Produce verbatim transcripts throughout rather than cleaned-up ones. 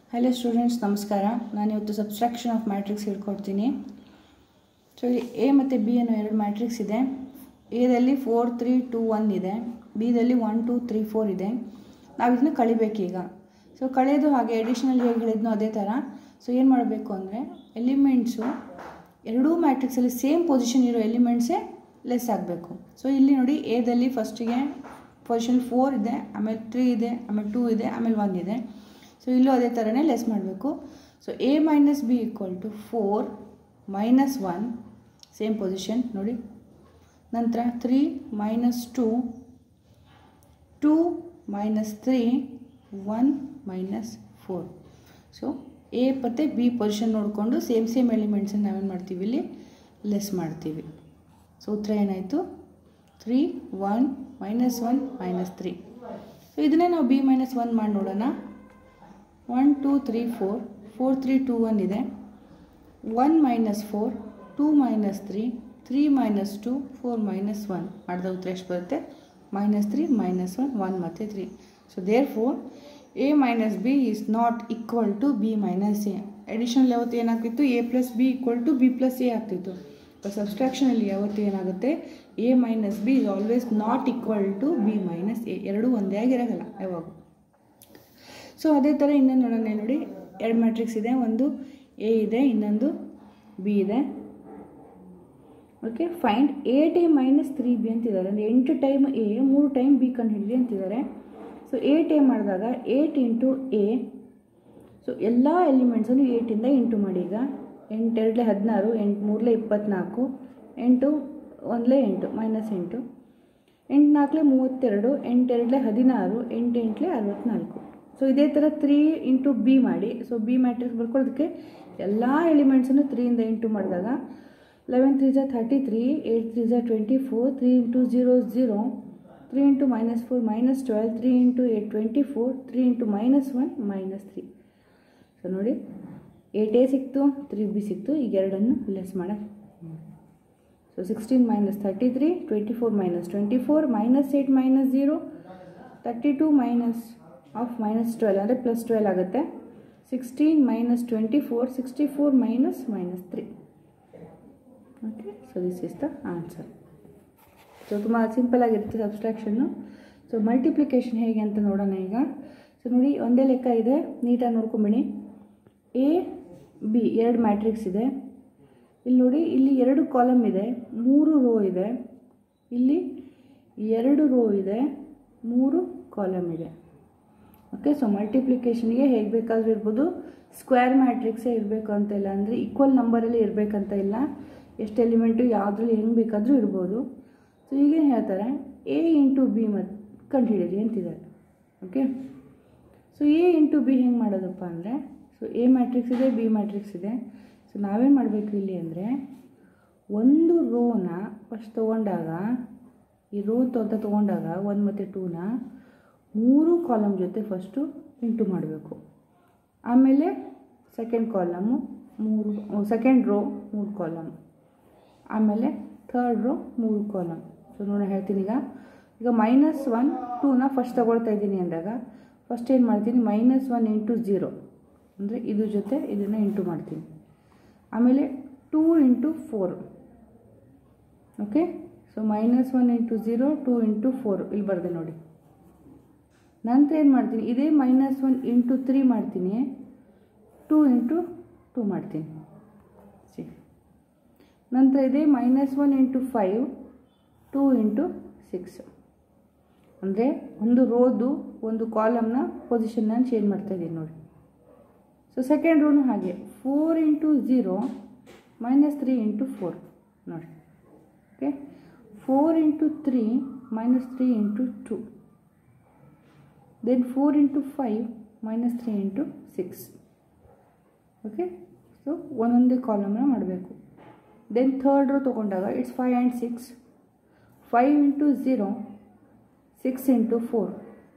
Hello students, ನಮಸ್ಕಾರ. ನಾನು ಇವತ್ತು ಸಬ್ಸ್ಟ್ರಾಕ್ಷನ್ ಆಫ್ ಮ್ಯಾಟ್ರಿಕ್ಸ್ ಹೇಳ್ಕೊಡ್ತೀನಿ. ಸೊ ಇಲ್ಲಿ ಎ ಮತ್ತು ಬಿ ಅನ್ನೋ ಎರಡು ಮ್ಯಾಟ್ರಿಕ್ಸ್ ಇದೆ. ಎದಲ್ಲಿ ಫೋರ್ ತ್ರೀ ಟೂ ಒನ್ ಇದೆ, ಬಿದಲ್ಲಿ ಒನ್ ಟೂ ತ್ರೀ ಫೋರ್ ಇದೆ. ನಾವು ಇದನ್ನ ಕಳಿಬೇಕೀಗ. ಸೊ ಕಳೆಯೋದು ಹಾಗೆ ಎಡಿಷನಲ್ ಹೇಗೆ ಹೇಳಿದ್ನೋ ಅದೇ ಥರ. ಸೊ ಏನು ಮಾಡಬೇಕು ಅಂದರೆ ಎಲಿಮೆಂಟ್ಸು ಎರಡೂ ಮ್ಯಾಟ್ರಿಕ್ಸಲ್ಲಿ ಸೇಮ್ ಪೊಸಿಷನ್ ಇರೋ ಎಲಿಮೆಂಟ್ಸೇ ಲೆಸ್ ಆಗಬೇಕು. ಸೊ ಇಲ್ಲಿ ನೋಡಿ, ಎದಲ್ಲಿ ಫಸ್ಟಿಗೆ ಪೊಸಿಷನ್ ಫೋರ್ ಇದೆ, ಆಮೇಲೆ ತ್ರೀ ಇದೆ, ಆಮೇಲೆ ಟೂ ಇದೆ, ಆಮೇಲೆ ಒನ್ ಇದೆ. ಸೊ ಇಲ್ಲೂ ಅದೇ ಥರನೇ ಲೆಸ್ ಮಾಡಬೇಕು. So A minus B equal to four minus one, same position ನೋಡಿ. ನಂತರ three minus two, two minus three, one minus four. So A ಮತ್ತು ಬಿ ಪೊಸಿಷನ್ ನೋಡಿಕೊಂಡು ಸೇಮ್ ಸೇಮ್ ಎಲಿಮೆಂಟ್ಸನ್ನು ನಾವೇನು ಮಾಡ್ತೀವಿ, ಇಲ್ಲಿ ಲೆಸ್ ಮಾಡ್ತೀವಿ. ಸೊ ಉತ್ತರ ಏನಾಯಿತು? Three one minus one minus three. So ಇದನ್ನೇ ನಾವು ಬಿ ಮೈನಸ್ ಒನ್ ಮಾಡಿ ನೋಡೋಣ. One two three four, four three two one ಇದೆ, one minus four, two minus three, three minus two, four minus one ಮಾಡಿದ ಉತ್ತರ ಎಷ್ಟು ಬರುತ್ತೆ? Minus three minus one, one ಮತ್ತು three. So therefore A minus B is not equal to B minus A. ಎಡಿಷನಲ್ ಯಾವತ್ತು ಏನಾಗ್ತಿತ್ತು? A plus B equal to B plus A ಆಗ್ತಿತ್ತು. ಸಬ್ಸ್ಟ್ರಾಕ್ಷನಲ್ಲಿ ಯಾವತ್ತು ಏನಾಗುತ್ತೆ? A minus B is always not equal to B minus A. ಎರಡೂ ಒಂದೇ ಆಗಿರೋಲ್ಲ ಯಾವಾಗ. ಸೊ ಅದೇ ಥರ ಇನ್ನೊಂದು ನೋಡೋಣ. ನೋಡಿ, ಎರಡು ಮ್ಯಾಟ್ರಿಕ್ಸ್ ಇದೆ, ಒಂದು ಎ ಇದೆ, ಇನ್ನೊಂದು ಬಿ ಇದೆ. Okay, find eight A minus three B ಅಂತಿದ್ದಾರೆ. ಅಂದರೆ ಎಂಟು ಟೈಮ್ ಎ, ಮೂರು ಟೈಮ್ ಬಿ ಕಂಡು ಹಿಡಿದಿ ಅಂತಿದ್ದಾರೆ. ಸೊ ಏಟ್ ಎ ಮಾಡಿದಾಗ ಏಟ್ ಇಂಟು ಎ. ಸೊ ಎಲ್ಲ ಎಲಿಮೆಂಟ್ಸನ್ನು ಏಟಿಂದ ಇಂಟು ಮಾಡಿ. ಈಗ ಎಂಟು ಎರಡಲೇ ಹದಿನಾರು, ಎಂಟು ಮೂರಲೇ ಇಪ್ಪತ್ತ್ನಾಲ್ಕು, ಎಂಟು ಒಂದಲೇ ಎಂಟು, ಮೈನಸ್ ಎಂಟು, ಎಂಟು ನಾಲ್ಕಲೇ ಮೂವತ್ತೆರಡು, ಎಂಟು ಎರಡಲೇ ಹದಿನಾರು, ಎಂಟು ಎಂಟಲೇ ಅರವತ್ತ್ನಾಲ್ಕು. ಸೊ ಇದೇ ಥರ ತ್ರೀ ಇಂಟು ಬಿ ಮಾಡಿ. ಸೊ ಬಿ ಮ್ಯಾಟ್ರಿಕ್ಸ್ ಬರ್ಕೊಳ್ಳೋದಕ್ಕೆ ಎಲ್ಲ ಎಲಿಮೆಂಟ್ಸನ್ನು ತ್ರೀಯಿಂದ ಇಂಟು ಮಾಡಿದಾಗ ಲೆವೆನ್ ತ್ರೀ ಜಾ ಥರ್ಟಿ ತ್ರೀ, ಏಯ್ಟ್ ತ್ರೀ ಜಾ twenty four, three into zero zero, three into minus four minus twelve, three into eight twenty four, three into minus one minus three. So ನೋಡಿ, eight A ಸಿಕ್ತು, three B ಸಿಕ್ತು. ಈಗ ಎರಡನ್ನು less ಮಾಡೋಕ್ಕೆ. So sixteen minus thirty three, twenty four minus twenty four, minus eight minus zero, thirty two minus of minus twelve ಅಂದರೆ plus twelve ಆಗುತ್ತೆ. Sixteen minus twenty four, sixty four minus minus three. Okay, so this is the answer. So ತುಂಬ ಸಿಂಪಲ್ಲಾಗಿರುತ್ತೆ ಸಬ್ಸ್ಟ್ರಾಕ್ಷನ್ನು. So multiplication ಹೇಗೆ ಅಂತ ನೋಡೋಣ ಈಗ. So ನೋಡಿ, ಒಂದೇ ಲೆಕ್ಕ ಇದೆ, ನೀಟಾಗಿ ನೋಡ್ಕೊಂಬಿಡಿ. ಎ ಬಿ ಎರಡು ಮ್ಯಾಟ್ರಿಕ್ಸ್ ಇದೆ. ಇಲ್ಲಿ ನೋಡಿ, ಇಲ್ಲಿ ಎರಡು ಕಾಲಮ್ ಇದೆ, ಮೂರು ರೋ ಇದೆ. ಇಲ್ಲಿ ಎರಡು ರೋ ಇದೆ, ಮೂರು ಕಾಲಮ್ ಇದೆ. ಓಕೆ, ಸೊ ಮಲ್ಟಿಪ್ಲಿಕೇಶನ್ಗೆ ಹೇಗೆ ಬೇಕಾದರೂ ಇರ್ಬೋದು. ಸ್ಕ್ವೇರ್ ಮ್ಯಾಟ್ರಿಕ್ಸೇ ಇರಬೇಕು ಅಂತ ಇಲ್ಲ, ಅಂದರೆ ಈಕ್ವಲ್ ನಂಬರಲ್ಲಿ ಇರಬೇಕಂತ ಇಲ್ಲ. ಎಷ್ಟು ಎಲಿಮೆಂಟು ಯಾವುದ್ರಲ್ಲಿ ಹೆಂಗೆ ಬೇಕಾದರೂ ಇರ್ಬೋದು. ಸೊ ಈಗೇನು ಹೇಳ್ತಾರೆ, ಎ ಇಂಟು ಬಿ ಮತ್ತು ಕಂಡುಹಿಡಿಯಿರಿ ಅಂತಿದ್ದಾರೆ. Okay, so A into B ಹೆಂಗೆ ಮಾಡೋದಪ್ಪ ಅಂದರೆ, ಸೊ ಎ ಮ್ಯಾಟ್ರಿಕ್ಸ್ ಇದೆ, ಬಿ ಮ್ಯಾಟ್ರಿಕ್ಸ್ ಇದೆ. ಸೊ ನಾವೇನು ಮಾಡಬೇಕು ಇಲ್ಲಿ ಅಂದರೆ, ಒಂದು ರೋನ ಫಸ್ಟ್ ತೊಗೊಂಡಾಗ, ಈ ರೋ ಅಂತ ತೊಗೊಂಡಾಗ ಒನ್ ಮತ್ತು ಟೂನ ಮೂರು ಕಾಲಮ್ ಜೊತೆ ಫಸ್ಟು ಇಂಟು ಮಾಡಬೇಕು. ಆಮೇಲೆ ಸೆಕೆಂಡ್ ಕಾಲಮು ಮೂರು, ಸೆಕೆಂಡ್ ರೋ ಮೂರು ಕಾಲಮ್, ಆಮೇಲೆ ಥರ್ಡ್ ರೋ ಮೂರು ಕಾಲಮ್. ಸೊ ನೋಡಿ ಹೇಳ್ತೀನಿ ಈಗ. ಈಗ ಮೈನಸ್ ಒನ್ ಟೂನ ಫಸ್ಟ್ ತೊಗೊಳ್ತಾ ಇದ್ದೀನಿ ಅಂದಾಗ ಫಸ್ಟ್ ಏನು ಮಾಡ್ತೀನಿ, ಮೈನಸ್ ಒನ್ ಇಂಟು ಝೀರೋ ಅಂದರೆ ಇದ್ರ ಜೊತೆ ಇದನ್ನು ಇಂಟು ಮಾಡ್ತೀನಿ. ಆಮೇಲೆ two into four. Okay, so minus one into zero, two into four ಇಲ್ಲಿ ಬರೆದೆ ನೋಡಿ. ನಂತರ ಏನು ಮಾಡ್ತೀನಿ, ಇದೇ ಮೈನಸ್ ಒನ್ ಇಂಟು ತ್ರೀ ಮಾಡ್ತೀನಿ, ಟೂ ಇಂಟು ಟೂ ಮಾಡ್ತೀನಿ. ಸಿ ನಂತರ ಇದೇ minus one into five, two into six. ಅಂದರೆ ಒಂದು ರೋದು ಒಂದು ಕಾಲಮ್ನ ಪೊಸಿಷನ್ ನಾನು ಚೇಂಜ್ ಮಾಡ್ತಾಯಿದ್ದೀನಿ ನೋಡಿ. ಸೊ ಸೆಕೆಂಡ್ ರೋನು ಹಾಗೆ, four into zero minus three into four ನೋಡಿ. Okay, four into three minus three into two, then four into five minus three into six. Okay, so ಒಂದೊಂದೇ ಕಾಲಮ್ನ ಮಾಡಬೇಕು. ದೆನ್ ಥರ್ಡ್ ರೋ ತೊಗೊಂಡಾಗ it's five and six, five into zero, six into four.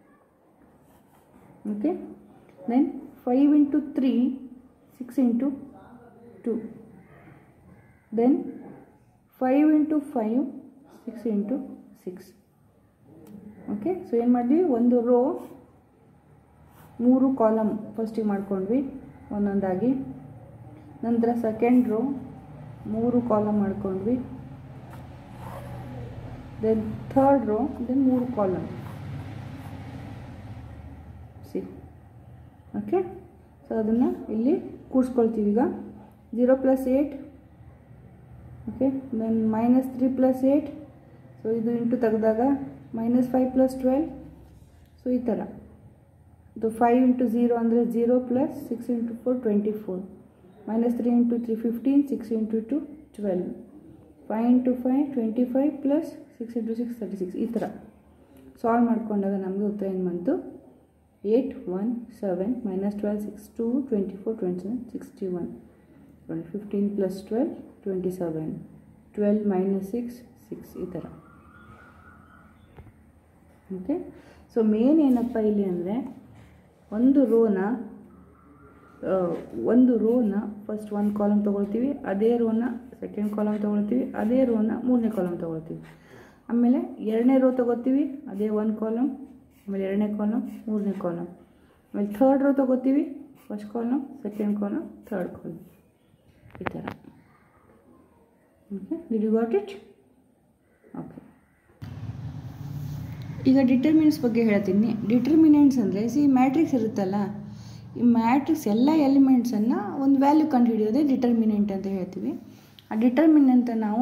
Okay, then five into three, six into two, then five into five, six into six. Okay, so ಏನು ಮಾಡಿದ್ವಿ, ಒಂದು rho ಮೂರು column ಫಸ್ಟಿಗೆ ಮಾಡ್ಕೊಂಡ್ವಿ ಒಂದೊಂದಾಗಿ. ನಂತರ second row ಮೂರು column ಮಾಡ್ಕೊಂಡ್ವಿ. ದೆನ್ ಥರ್ಡ್ ರೋ, ದೆನ್ ಮೂರು ಕಾಲಮ್. See okay. ಸೊ ಅದನ್ನು ಇಲ್ಲಿ ಕೂಡಿಸ್ಕೊಳ್ತೀವಿ ಈಗ. Zero plus eight, okay. Then minus three plus eight, so ಇದು ಇಂಟು ತೆಗೆದಾಗ minus five plus twelve. So ಈ ಥರ ಇದು ಫೈವ್ ಇಂಟು ಝೀರೋ ಅಂದರೆ zero plus six into four twenty four, minus three into three fifteen, six into two twelve, five into five twenty five plus six into six thirty six. ಈ ಥರ solve ಮಾಡಿಕೊಂಡಾಗ ನಮಗೆ ಉತ್ತರ ಏನು ಬಂತು? Eight one seven minus twelve six two twenty four twenty seven sixty one, fifteen plus twelve twenty seven, twelve minus six six. ಈ ಥರ okay. So main ಏನಪ್ಪ ಇಲ್ಲಿ ಅಂದರೆ ಒಂದು ರೋನ ಒಂದು ರೋನ ಫಸ್ಟ್ ಒಂದು ಕಾಲಮ್ ತೊಗೊಳ್ತೀವಿ, ಅದೇ ರೋನ ಸೆಕೆಂಡ್ ಕಾಲಮ್ ತೊಗೊಳ್ತೀವಿ, ಅದೇ ರೋನ ಮೂರನೇ ಕಾಲಮ್ ತೊಗೊಳ್ತೀವಿ. ಆಮೇಲೆ ಎರಡನೇ ರೋ ತೊಗೋತೀವಿ, ಅದೇ ಒಂದು ಕಾಲಮ್, ಆಮೇಲೆ ಎರಡನೇ ಕಾಲಮ್, ಮೂರನೇ ಕಾಲಮ್. ಆಮೇಲೆ ಥರ್ಡ್ ರೋ ತೊಗೋತೀವಿ, first column, second column, third column. ಈ ಥರ okay. Did you got it? Okay. ಈಗ ಡಿಟರ್ಮಿನೆಂಟ್ಸ್ ಬಗ್ಗೆ ಹೇಳ್ತೀನಿ. ಡಿಟರ್ಮಿನೆಂಟ್ಸ್ ಅಂದರೆ ಸಿ ಮ್ಯಾಟ್ರಿಕ್ಸ್ ಇರುತ್ತಲ್ಲ, ಈ ಮ್ಯಾಟ್ರಿಕ್ಸ್ ಎಲ್ಲ ಎಲಿಮೆಂಟ್ಸನ್ನು ಒಂದು ವ್ಯಾಲ್ಯೂ ಕಂಡುಹಿಡಿಯೋದೇ ಡಿಟರ್ಮಿನೆಂಟ್ ಅಂತ ಹೇಳ್ತೀವಿ. ಆ ಡಿಟರ್ಮಿನೆಂಟ್ ನಾವು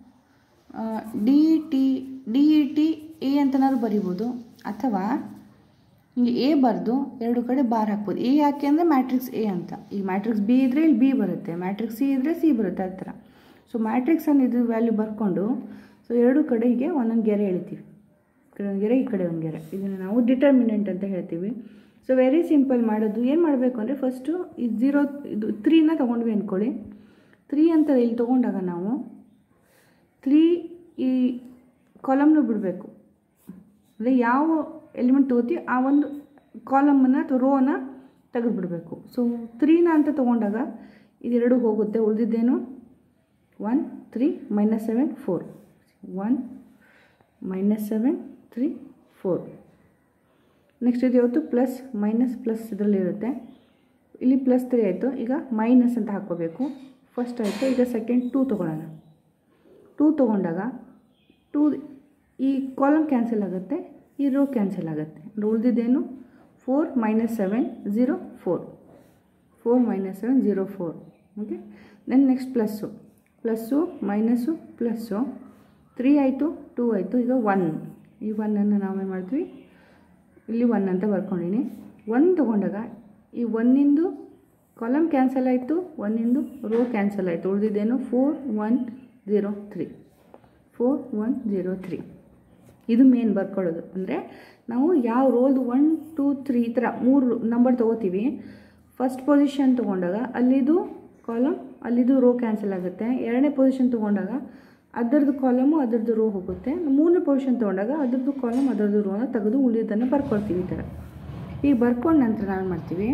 D T D E T A ಅಂತನಾದ್ರು ಬರಿಬೋದು, ಅಥವಾ ಹಿಂಗೆ ಎ ಬರೆದು ಎರಡು ಕಡೆ ಬಾರ್ ಹಾಕ್ಬೋದು. ಎ ಯಾಕೆ ಅಂದರೆ ಮ್ಯಾಟ್ರಿಕ್ಸ್ ಎ ಅಂತ. ಈ ಮ್ಯಾಟ್ರಿಕ್ಸ್ ಬಿ ಇದ್ದರೆ ಇಲ್ಲಿ ಬಿ ಬರುತ್ತೆ, ಮ್ಯಾಟ್ರಿಕ್ಸ್ ಸಿ ಇದ್ದರೆ ಸಿ ಬರುತ್ತೆ, ಆ ಥರ. ಸೊ ಮ್ಯಾಟ್ರಿಕ್ಸನ್ನು ಇದು ವ್ಯಾಲ್ಯೂ ಬರ್ಕೊಂಡು ಸೊ ಎರಡು ಕಡೆಗೆ ಒಂದೊಂದು ಗೆರೆ ಎಳಿತೀವಿ. ಈ ಕಡೆ ಒಂದು ಗೆರೆ, ಈ ಕಡೆ ಒಂದು ಗೆರೆ. ಇದನ್ನು ನಾವು ಡಿಟರ್ಮಿನೆಂಟ್ ಅಂತ ಹೇಳ್ತೀವಿ. ಸೊ ವೆರಿ ಸಿಂಪಲ್ ಮಾಡೋದು. ಏನು ಮಾಡಬೇಕು ಅಂದರೆ ಫಸ್ಟು ಈ ಝೀರೋ ಇದು ತ್ರೀನ ತೊಗೊಂಡ್ವಿ ಅಂದ್ಕೊಳ್ಳಿ. ತ್ರೀ ಅಂತ ಇಲ್ಲಿ ತೊಗೊಂಡಾಗ ನಾವು ತ್ರೀ ಈ ಕಾಲಮ್ನು ಬಿಡಬೇಕು. ಅಂದರೆ ಯಾವ ಎಲಿಮೆಂಟ್ ತೊಗೋತೀವಿ ಆ ಒಂದು ಕಾಲಮನ್ನು ಅಥವಾ ರೋನ ತೆಗೆದುಬಿಡಬೇಕು. ಸೊ ತ್ರೀನ ಅಂತ ತೊಗೊಂಡಾಗ ಇದೆರಡು ಹೋಗುತ್ತೆ, ಉಳಿದಿದ್ದೇನು one three minus seven four, one minus seven three four. Next ಇದು ಯಾವತ್ತು ಪ್ಲಸ್ ಮೈನಸ್ ಪ್ಲಸ್ ಇದರಲ್ಲಿ ಇರುತ್ತೆ. ಇಲ್ಲಿ ಪ್ಲಸ್ ತ್ರೀ ಆಯಿತು, ಈಗ ಮೈನಸ್ ಅಂತ ಹಾಕ್ಕೋಬೇಕು. ಫಸ್ಟ್ ಆಯಿತು, ಈಗ ಸೆಕೆಂಡ್ ಟೂ ತೊಗೊಳ್ಳೋಣ. ಟೂ ತೊಗೊಂಡಾಗ ಟೂ ಈ ಕಾಲಮ್ ಕ್ಯಾನ್ಸಲ್ ಆಗುತ್ತೆ, ಈ ರೋ ಕ್ಯಾನ್ಸಲ್ ಆಗುತ್ತೆ. ಉಳಿದಿದ್ದೇನು four minus seven zero four, four minus seven zero four. Okay. Then next plus plus minus plus, three ಆಯಿತು, ಟೂ ಆಯಿತು, ಈಗ ಒನ್. ಈ ಒನ್ನನ್ನು ನಾವೇನು ಮಾಡ್ತೀವಿ, ಇಲ್ಲಿ ಒನ್ ಅಂತ ಬರ್ಕೊಂಡಿನಿ. ಒನ್ ತೊಗೊಂಡಾಗ ಈ ಒನ್ನಿಂದು ಕಾಲಮ್ ಕ್ಯಾನ್ಸಲ್ ಆಯಿತು, ಒನ್ನಿಂದು ರೋ ಕ್ಯಾನ್ಸಲ್ ಆಯಿತು. ಉಳಿದಿದ್ದೇನು four one zero three, four one zero three. ಇದು ಮೇನ್ ಬರ್ಕೊಳ್ಳೋದು. ಅಂದರೆ ನಾವು ಯಾವ ರೋದು ಒನ್ ಟೂ ತ್ರೀ ಈ ಥರ ಮೂರು ನಂಬರ್ ತೊಗೋತೀವಿ. ಫಸ್ಟ್ ಪೊಸಿಷನ್ ತೊಗೊಂಡಾಗ ಅಲ್ಲಿದು ಕಾಲಮ್ ಅಲ್ಲಿದು ರೋ ಕ್ಯಾನ್ಸಲ್ ಆಗುತ್ತೆ. ಎರಡನೇ ಪೊಸಿಷನ್ ತೊಗೊಂಡಾಗ ಅದರದ್ದು ಕಾಲಮು ಅದರದ್ದು ರೋ ಹೋಗುತ್ತೆ. ಮೂರನೇ ಪೊಸಿಷನ್ ತೊಗೊಂಡಾಗ ಅದರದ್ದು ಕಾಲಮ್ ಅದರದ್ದು ರೋನ ತೆಗೆದು ಉಳಿಯೋದನ್ನು ಬರ್ಕೊಳ್ತೀವಿ. ಈ ಥರ ಈಗ ಬರ್ಕೊಂಡ ನಂತರ ನಾವೇನು ಮಾಡ್ತೀವಿ,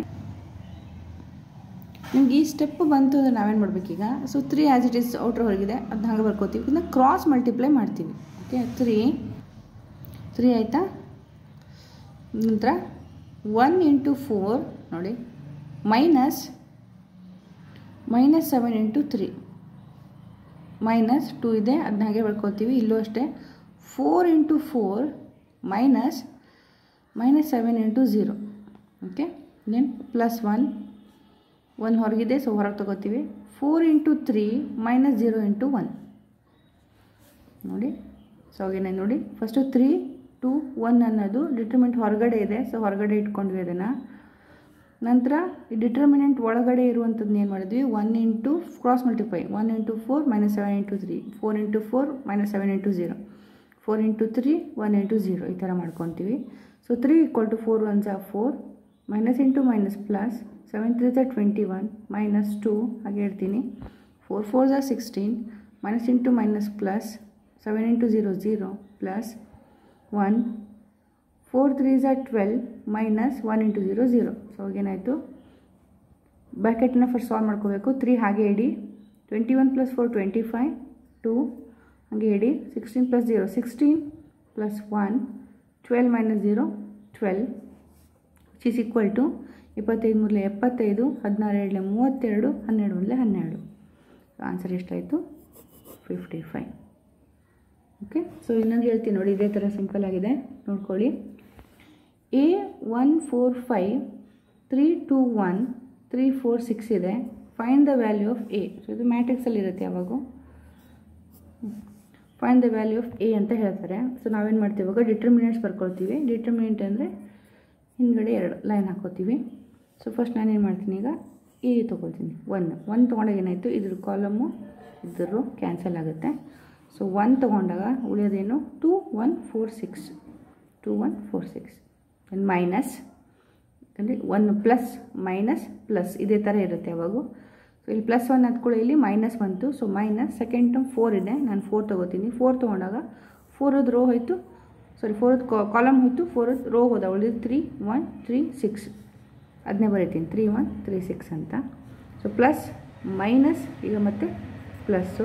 ನಿಮ್ಗೆ ಈ ಸ್ಟೆಪ್ ಬಂತು ಅಂದರೆ ನಾವೇನು ಮಾಡಬೇಕೀಗ, so three as it is outer ಹೊರಗಿದೆ ಅದನ್ನ ಹಾಗೆ ಬರ್ಕೋತೀವಿ. ಇದನ್ನ ಕ್ರಾಸ್ ಮಲ್ಟಿಪ್ಲೈ ಮಾಡ್ತೀವಿ. ಓಕೆ. ತ್ರೀ ತ್ರೀ ಆಯಿತಾ. ನಂತರ ಒನ್ ಇಂಟು ಫೋರ್ ನೋಡಿ, minus minus seven into three, minus two ಇದೆ ಅದನ್ನ ಹಾಗೆ ಬರ್ಕೋತೀವಿ. ಇಲ್ಲೂ ಅಷ್ಟೇ, four into four minus minus seven into zero. Okay. Then plus one, one ಹೊರಗಿದೆ ಸೊ ಹೊರಗೆ ತೊಗೋತೀವಿ. Four into three minus zero into one ನೋಡಿ. ಸೊ ಹಾಗೇನೆ ನೋಡಿ, ಫಸ್ಟು ತ್ರೀ ಟು ಒನ್ ಅನ್ನೋದು ಡಿಟರ್ಮಿನೆಂಟ್ ಹೊರಗಡೆ ಇದೆ, ಸೊ ಹೊರಗಡೆ ಇಟ್ಕೊಂಡ್ವಿ ಅದನ್ನು. ನಂತರ ಈ ಡಿಟರ್ಮಿನೆಂಟ್ ಒಳಗಡೆ ಇರುವಂಥದ್ದನ್ನ ಏನು ಮಾಡಿದ್ವಿ, one into cross multiply, one into four minus seven into three, four into four minus seven into zero, four into three one into zero, ಈ ಥರ ಮಾಡ್ಕೊತೀವಿ. So three equal to four one ಝಾ four, minus into minus plus, seven three ಝಾ twenty one, minus two ಹಾಗೆ ಹೇಳ್ತೀನಿ, four four ಝಾ sixteen, minus into minus plus, seven into zero zero, plus one, four three ಝಾ twelve, minus one into zero zero. So ಏನಾಯಿತು, ಬ್ರ್ಯಾಕೆಟ್ನ first solve ಮಾಡ್ಕೋಬೇಕು. Three ಹಾಗೆ ಇಡಿ, twenty one plus four twenty five, two ಹಾಗೆ ಇಡಿ, sixteen plus zero sixteen, plus one, twelve minus zero twelve, which is equal to ಇಪ್ಪತ್ತೈದು ಮೂರಲೆ ಎಪ್ಪತ್ತೈದು, ಹದಿನಾರು ಎರಡಲೆ ಮೂವತ್ತೆರಡು, ಹನ್ನೆರಡು ಒಂದಲೆ ಹನ್ನೆರಡು. ಆನ್ಸರ್ ಎಷ್ಟಾಯಿತು? Fifty five. ಓಕೆ, ಸೊ ಇನ್ನೊಂದು ಹೇಳ್ತೀನಿ ನೋಡಿ, ಇದೇ ಥರ ಸಿಂಪಲ್ ಆಗಿದೆ ನೋಡ್ಕೊಳ್ಳಿ. A one four five three two one three four six ಇದೆ. Find the value of A. So ಇದು ಮ್ಯಾಟ್ರಿಕ್ಸಲ್ಲಿ ಇರುತ್ತೆ ಯಾವಾಗೂ. Find the value of A ಅಂತ ಹೇಳ್ತಾರೆ. ಸೊ ನಾವೇನು ಮಾಡ್ತೀವಿ ಇವಾಗ ಡಿಟರ್ಮಿನೆಂಟ್ಸ್ ಬರ್ಕೊಳ್ತೀವಿ. ಡಿಟರ್ಮಿನೆಂಟ್ ಅಂದರೆ ಹಿಂದ್ಗಡೆ ಎರಡು ಲೈನ್ ಹಾಕೋತೀವಿ. ಸೊ ಫಸ್ಟ್ ನಾನೇನು ಮಾಡ್ತೀನಿ, ಈಗ ಎ ತೊಗೊಳ್ತೀನಿ. ಒನ್ ಒನ್ ತೊಗೊಂಡಾಗ ಏನಾಯಿತು, ಇದ್ರ ಕಾಲಮು ಇದ್ದರು ಕ್ಯಾನ್ಸಲ್ ಆಗುತ್ತೆ. ಸೊ ಒನ್ ತೊಗೊಂಡಾಗ ಉಳಿಯೋದೇನು, two one four six two one four six then minus, ಅಂದರೆ ಒನ್ ಪ್ಲಸ್ ಮೈನಸ್ ಪ್ಲಸ್ ಇದೇ ಥರ ಇರುತ್ತೆ ಯಾವಾಗೂ. ಸೊ ಇಲ್ಲಿ ಪ್ಲಸ್ ಒನ್ ಹತ್ಕೊಳ್ಳಿ, ಇಲ್ಲಿ ಮೈನಸ್ ಬಂತು. So minus second term four ಇದೆ, ನಾನು ಫೋರ್ ತೊಗೋತೀನಿ. ಫೋರ್ ತೊಗೊಂಡಾಗ ಫೋರದ್ದು ರೋ ಹೋಯಿತು, ಸಾರಿ ಫೋರದ್ದು ಕಾಲಮ್ ಹೋಯಿತು, ಫೋರದ್ದು ರೋ ಹೋದ. ಉಳಿದು ತ್ರೀ ಒನ್ ತ್ರೀ ಸಿಕ್ಸ್ ಅದನ್ನೇ ಬರೀತೀನಿ, ತ್ರೀ ಒನ್ ತ್ರೀ ಸಿಕ್ಸ್ ಅಂತ. ಸೊ ಪ್ಲಸ್ ಮೈನಸ್ ಈಗ ಮತ್ತೆ ಪ್ಲಸ್ಸು.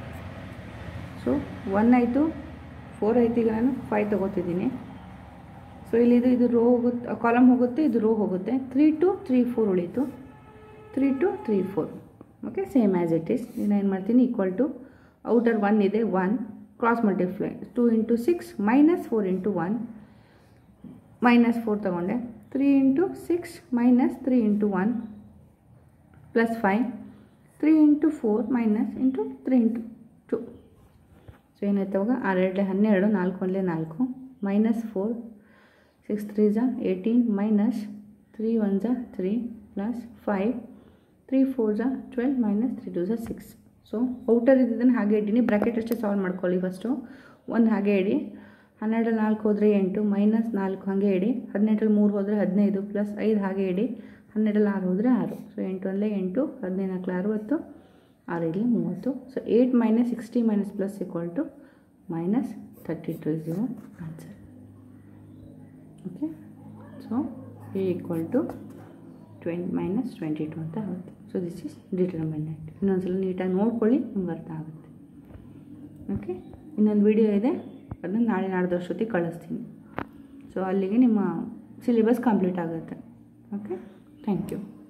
ಸೊ ಒನ್ ಆಯಿತು, ಫೋರ್ ಆಯಿತು, ಈಗ ನಾನು ಫೈವ್ ತೊಗೋತಿದ್ದೀನಿ. ಸೊ ಇಲ್ಲಿ ಇದು ಇದು ರೋ ಹೋಗುತ್ತೆ, ಕಾಲಮ್ ಹೋಗುತ್ತೆ, ಇದು ರೋ ಹೋಗುತ್ತೆ. ತ್ರೀ ಟು ತ್ರೀ ಫೋರ್ ಉಳೀತು, three two three four. Okay, same as it is. ನಾನು ಏನು ಮಾಡ್ತೀನಿ, ಈಕ್ವಲ್ ಟು ಔಟರ್ ಒನ್ ಇದೆ, one cross multiply two into six minus four into one, minus four ತೊಗೊಂಡೆ. Three into six minus three into one plus five, three into four minus into three into two. So ಏನಾಯ್ತು ಅವಾಗ, ಆರೆರಡಲೆ ಹನ್ನೆರಡು, ನಾಲ್ಕು ಒಂದಲೇ ನಾಲ್ಕು, minus four, six three ಝಾ eighteen, minus three one ಝಾ three plus five, three four ಝಾ ಟ್ವೆಲ್ವ್, ಮೈನಸ್ ತ್ರೀ ಟು ಝಾ ಸಿಕ್ಸ್. ಸೊ ಔಟರ್ ಇದ್ದಿದ್ದನ್ನು ಹಾಗೆ ಇದ್ದೀನಿ, ಬ್ರ್ಯಾಕೆಟ್ ಅಷ್ಟೇ ಸಾಲ್ವ್ ಮಾಡ್ಕೊಳ್ಳಿ. ಫಸ್ಟು ಒಂದು ಹಾಗೆ ಇಡಿ, ಹನ್ನೆರಡರಲ್ಲಿ ನಾಲ್ಕು ಹೋದರೆ ಎಂಟು, ಮೈನಸ್ ನಾಲ್ಕು ಹಾಗೆ ಇಡಿ, ಹದಿನೆಂಟರಲ್ಲಿ ಮೂರು ಹೋದರೆ ಹದಿನೈದು, ಪ್ಲಸ್ ಐದು ಹಾಗೆ ಇಡಿ, ಹನ್ನೆರಡರಲ್ಲಿ ಆರು ಹೋದರೆ ಆರು. ಸೊ ಎಂಟು ಒಂದಲೇ ಎಂಟು, ಹದಿನೈದು ನಾಲ್ಕಲೆ ಅರುವತ್ತು, ಆರು ಇಲ್ಲಿ ಮೂವತ್ತು. So eight minus sixty minus plus equal to minus thirty two is your answer. Okay, so A equal to twenty minus twenty two ಅಂತ ಆಗುತ್ತೆ. So this is determinant. ಇನ್ನೊಂದ್ಸಲ ನೀಟಾಗಿ ನೋಡ್ಕೊಳ್ಳಿ, ನಿಮ್ಗೆ ಅರ್ಥ ಆಗುತ್ತೆ. ಓಕೆ, ಇನ್ನೊಂದು ವಿಡಿಯೋ ಇದೆ, ಅದನ್ನು ನಾಳೆ ನಾಡ್ದಷ್ಟೊತ್ತಿಗೆ ಕಳಿಸ್ತೀನಿ. ಸೊ ಅಲ್ಲಿಗೆ ನಿಮ್ಮ ಸಿಲೆಬಸ್ ಕಂಪ್ಲೀಟ್ ಆಗುತ್ತೆ. Okay, thank you.